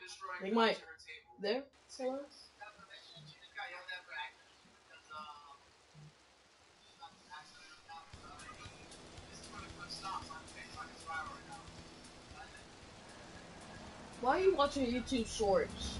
They might. There? Hello? Why are you watching YouTube shorts?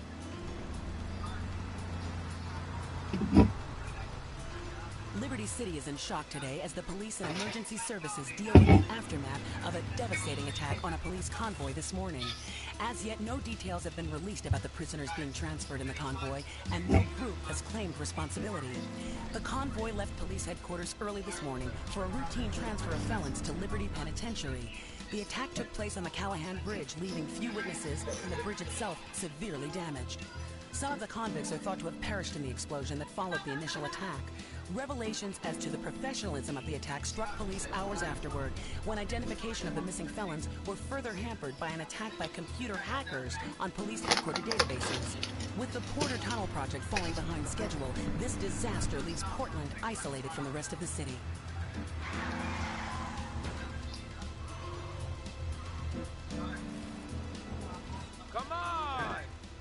Liberty City is in shock today as the police and emergency services deal with the aftermath of a devastating attack on a police convoy this morning. As yet, no details have been released about the prisoners being transferred in the convoy, and no group has claimed responsibility. The convoy left police headquarters early this morning for a routine transfer of felons to Liberty Penitentiary. The attack took place on the Callahan Bridge, leaving few witnesses and the bridge itself severely damaged. Some of the convicts are thought to have perished in the explosion that followed the initial attack. Revelations as to the professionalism of the attack struck police hours afterward, when identification of the missing felons were further hampered by an attack by computer hackers on police headquarters databases. With the Porter Tunnel project falling behind schedule, this disaster leaves Portland isolated from the rest of the city. Come on!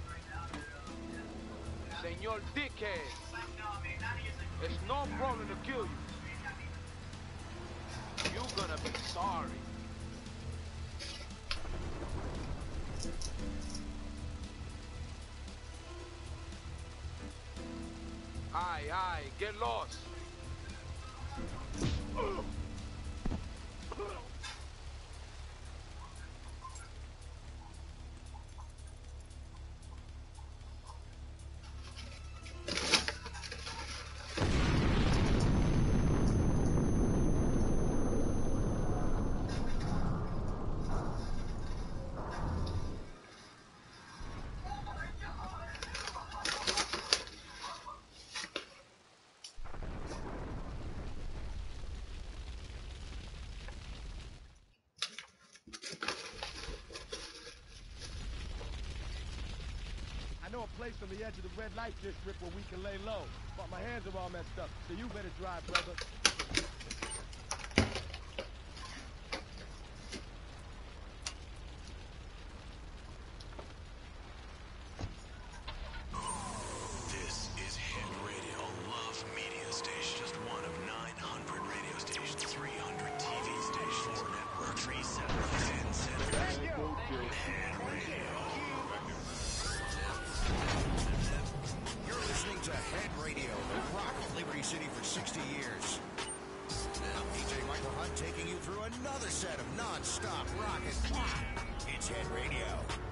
Senor Dickhead! It's no problem to kill you. You're gonna be sorry. Aye, get lost. I know a place on the edge of the red light district where we can lay low, but my hands are all messed up, so you better drive, brother. This is Hit Radio, Love Media Station. Just one of 900 radio stations, 300 TV stations, 4 network, 3 satellites, 10 centers. Hit Radio. You're listening to Head Radio, the rock of Liberty City for 60 years. Now, DJ Michael Hunt taking you through another set of non-stop rock and pop. It's Head Radio.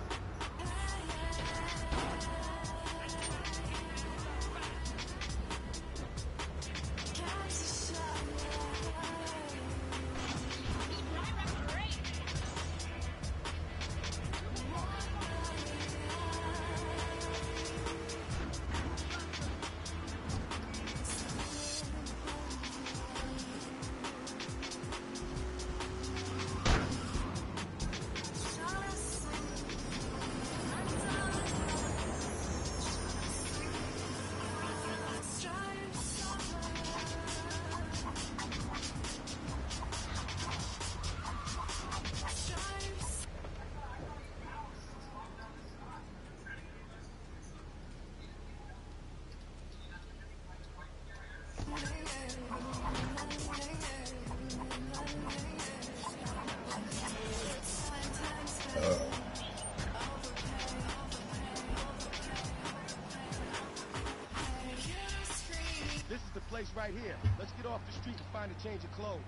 This is the place right here. Let's get off the street and find a change of clothes.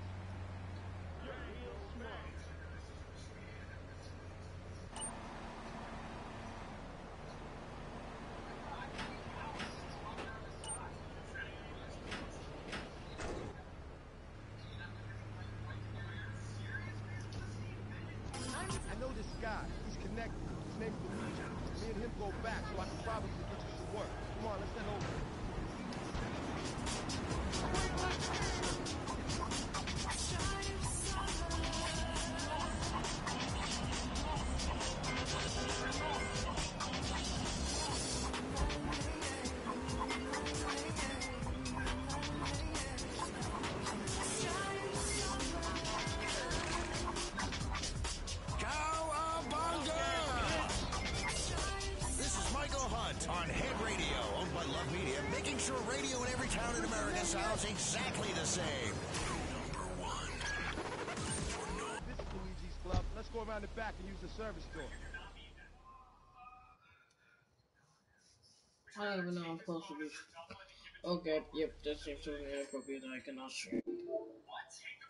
I know this guy. He's connected. His name's Luigi. Me and him go back, so I can probably get you some work. Come on, let's head over. Love Media, making sure radio in every town in America sounds exactly the same. This is Luigi's Club. Let's go around the back and use the service door. I don't even know how close to be. Okay, yep, that seems to be inappropriate. I cannot stream.